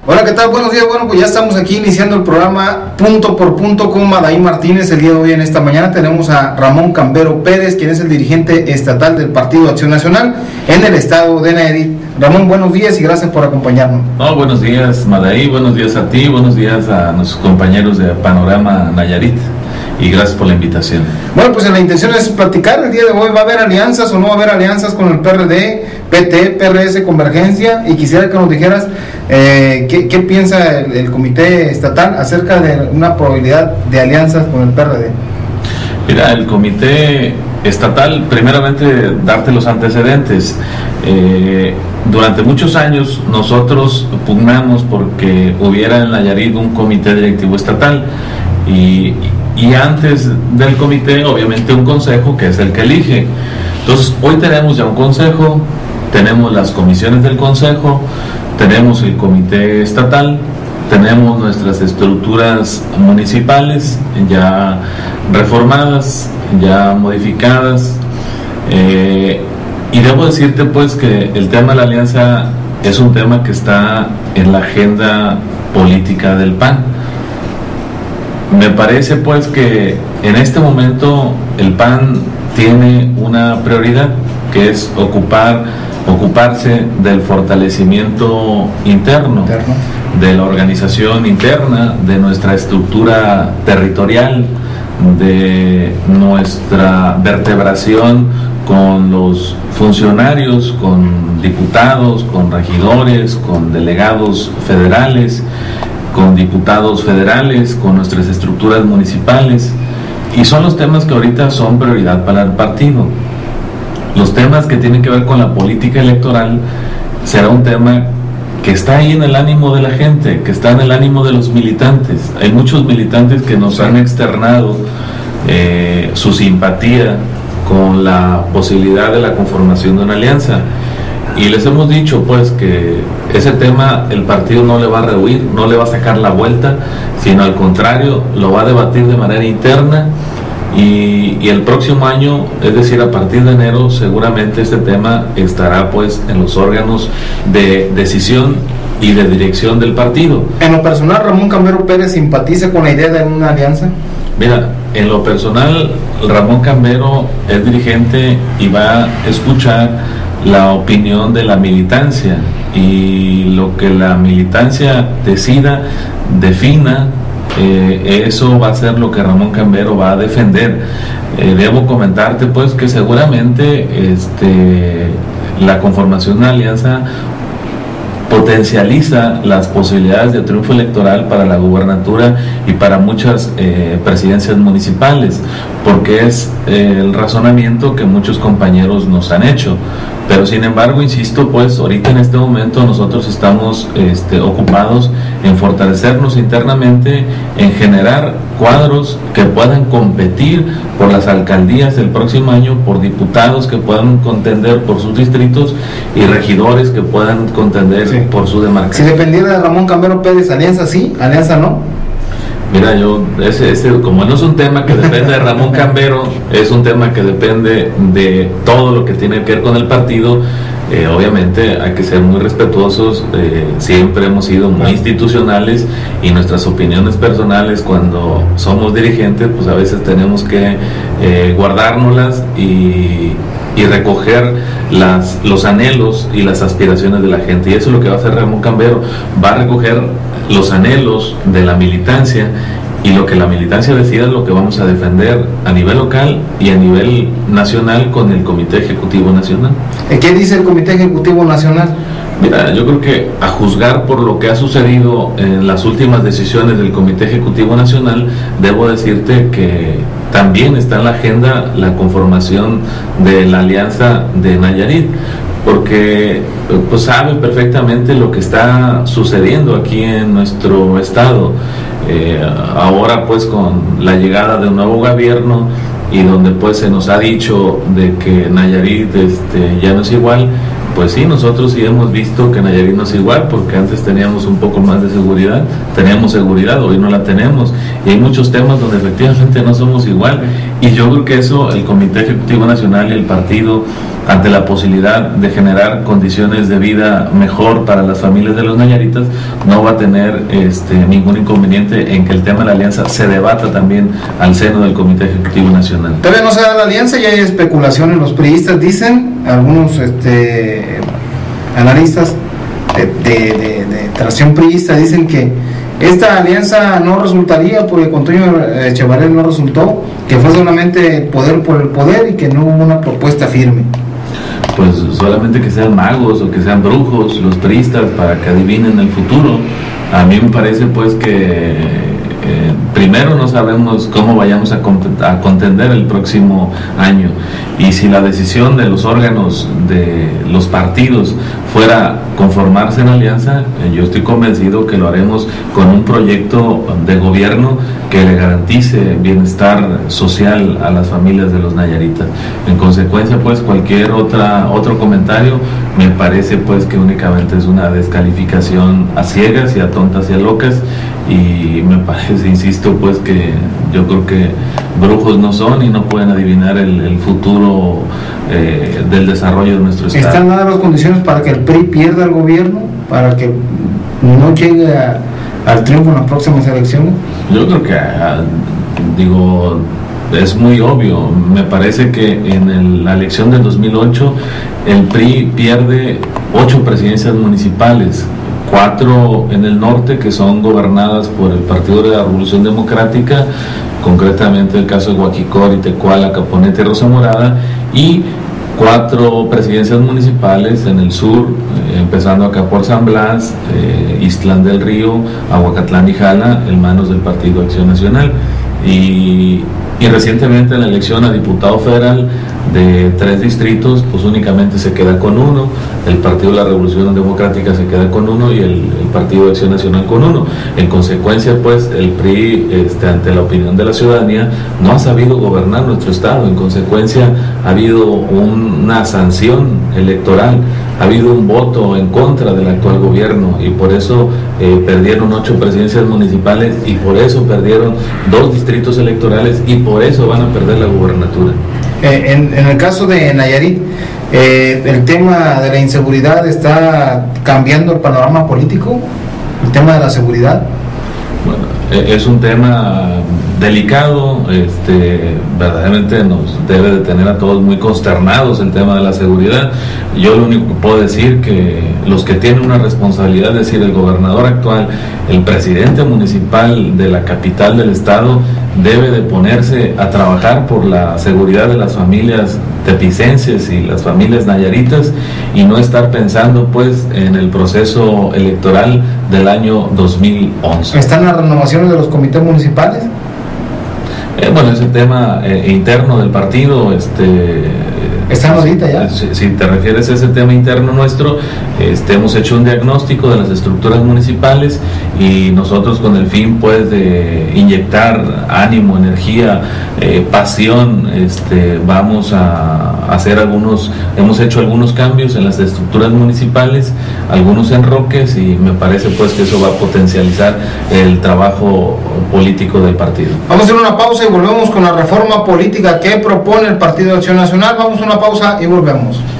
Hola, ¿qué tal? Buenos días. Bueno, pues ya estamos aquí iniciando el programa Punto por Punto con Madaí Martínez. El día de hoy, en esta mañana, tenemos a Ramón Cambero Pérez, quien es el dirigente estatal del Partido Acción Nacional en el estado de Nayarit. Ramón, buenos días y gracias por acompañarnos. Buenos días, Madaí, buenos días a ti, buenos días a nuestros compañeros de Panorama Nayarit. Y gracias por la invitación. Bueno, pues la intención es platicar. El día de hoy, ¿va a haber alianzas o no va a haber alianzas con el PRD, PT, PRS, Convergencia? Y quisiera que nos dijeras qué piensa el comité estatal acerca de una probabilidad de alianzas con el PRD. Mira, el comité estatal, primeramente darte los antecedentes. Durante muchos años nosotros pugnamos porque hubiera en Nayarit un comité directivo estatal y antes del comité obviamente un consejo que es el que elige. Entonces hoy tenemos ya un consejo, tenemos las comisiones del consejo, tenemos el comité estatal, tenemos nuestras estructuras municipales ya reformadas, ya modificadas, y debo decirte pues que el tema de la alianza es un tema que está en la agenda política del PAN. Me parece pues que en este momento el PAN tiene una prioridad, que es ocuparse del fortalecimiento interno, de la organización interna, de nuestra estructura territorial, de nuestra vertebración con los funcionarios, con diputados, con regidores, con delegados federales, con diputados federales, con nuestras estructuras municipales, y son los temas que ahorita son prioridad para el partido. Los temas que tienen que ver con la política electoral será un tema que está ahí en el ánimo de la gente, que está en el ánimo de los militantes. Hay muchos militantes que nos han externado su simpatía con la posibilidad de la conformación de una alianza. Y les hemos dicho pues que ese tema el partido no le va a rehuir, no le va a sacar la vuelta, sino al contrario, lo va a debatir de manera interna, y el próximo año, es decir, a partir de enero, seguramente este tema estará pues en los órganos de decisión y de dirección del partido. En lo personal, Ramón Cambero Pérez simpatiza con la idea de una alianza. Mira, en lo personal, Ramón Cambero es dirigente y va a escuchar la opinión de la militancia, y lo que la militancia decida, defina, eso va a ser lo que Ramón Cambero va a defender. Debo comentarte pues que seguramente la conformación de una alianza potencializa las posibilidades de triunfo electoral para la gubernatura y para muchas presidencias municipales, porque es el razonamiento que muchos compañeros nos han hecho. Pero sin embargo, insisto, pues ahorita en este momento nosotros estamos ocupados en fortalecernos internamente, en generar cuadros que puedan competir por las alcaldías del próximo año, por diputados que puedan contender por sus distritos y regidores que puedan contender por su demarcación. Si dependiera de Ramón Cambero Pérez, ¿alianza sí, alianza no? Mira, como no es un tema que depende de Ramón Cambero, es un tema que depende de todo lo que tiene que ver con el partido. Obviamente hay que ser muy respetuosos, siempre hemos sido muy institucionales, y nuestras opiniones personales cuando somos dirigentes pues a veces tenemos que guardárnoslas y recoger los anhelos y las aspiraciones de la gente, y eso es lo que va a hacer Ramón Cambero. Va a recoger los anhelos de la militancia, y lo que la militancia decida es lo que vamos a defender a nivel local y a nivel nacional con el Comité Ejecutivo Nacional. ¿Qué dice el Comité Ejecutivo Nacional? Mira, yo creo que a juzgar por lo que ha sucedido en las últimas decisiones del Comité Ejecutivo Nacional, debo decirte que también está en la agenda la conformación de la Alianza de Nayarit, porque pues sabe perfectamente lo que está sucediendo aquí en nuestro estado. Ahora pues con la llegada de un nuevo gobierno, y donde pues se nos ha dicho de que Nayarit ya no es igual, pues sí, nosotros sí hemos visto que Nayarit no es igual, porque antes teníamos un poco más de seguridad, teníamos seguridad, hoy no la tenemos, y hay muchos temas donde efectivamente no somos igual, y yo creo que eso el Comité Ejecutivo Nacional y el partido, ante la posibilidad de generar condiciones de vida mejor para las familias de los nayaritas, no va a tener ningún inconveniente en que el tema de la alianza se debata también al seno del Comité Ejecutivo Nacional. Todavía no se da la alianza, ya hay especulaciones, los priistas dicen, algunos analistas de tracción priista dicen que esta alianza no resultaría porque con Toño Echevarría no resultó, que fue solamente poder por el poder y que no hubo una propuesta firme. Pues solamente que sean magos o que sean brujos los priistas para que adivinen el futuro. A mí me parece pues que primero no sabemos cómo vayamos a contender el próximo año, y si la decisión de los órganos de los partidos fuera conformarse en alianza, yo estoy convencido que lo haremos con un proyecto de gobierno que le garantice bienestar social a las familias de los nayaritas. En consecuencia, pues cualquier otro comentario me parece pues que únicamente es una descalificación a ciegas y a tontas y a locas, y me parece, insisto, pues que yo creo que brujos no son y no pueden adivinar el futuro del desarrollo de nuestro estado. ¿Están dadas las condiciones para que el PRI pierda el gobierno, para que no llegue al triunfo en las próximas elecciones? Yo creo que es muy obvio. Me parece que en la elección del 2008 el PRI pierde 8 presidencias municipales, 4 en el norte que son gobernadas por el Partido de la Revolución Democrática, concretamente el caso de Huaquicor, Tecuala, Caponete y Rosa Morada, y 4 presidencias municipales en el sur, empezando acá por San Blas, Ixtlán del Río, Aguacatlán y Jala, en manos del Partido Acción Nacional. Y recientemente en la elección a diputado federal de 3 distritos, pues únicamente se queda con 1, el Partido de la Revolución Democrática se queda con 1 y el Partido de Acción Nacional con 1. En consecuencia, pues el PRI, ante la opinión de la ciudadanía, no ha sabido gobernar nuestro estado. En consecuencia, ha habido una sanción electoral, ha habido un voto en contra del actual gobierno, y por eso perdieron 8 presidencias municipales, y por eso perdieron 2 distritos electorales, y por eso van a perder la gubernatura. En el caso de Nayarit, el tema de la inseguridad está cambiando el panorama político, el tema de la seguridad. Bueno, es un tema delicado, verdaderamente nos debe de tener a todos muy consternados el tema de la seguridad. Yo lo único que puedo decir que los que tienen una responsabilidad, es decir, el gobernador actual, el presidente municipal de la capital del estado, debe de ponerse a trabajar por la seguridad de las familias tepicenses y las familias nayaritas, y no estar pensando pues en el proceso electoral del año 2011. ¿Están las renovaciones de los comités municipales? Bueno, ese tema interno del partido, ¿están ahorita ya? Si te refieres a ese tema interno nuestro, hemos hecho un diagnóstico de las estructuras municipales, y nosotros, con el fin pues de inyectar ánimo, energía, pasión, vamos a hacer hemos hecho algunos cambios en las estructuras municipales, algunos enroques, y me parece pues que eso va a potencializar el trabajo político del partido. Vamos a hacer una pausa y volvemos con la reforma política que propone el Partido de Acción Nacional. Vamos a una pausa y volvemos.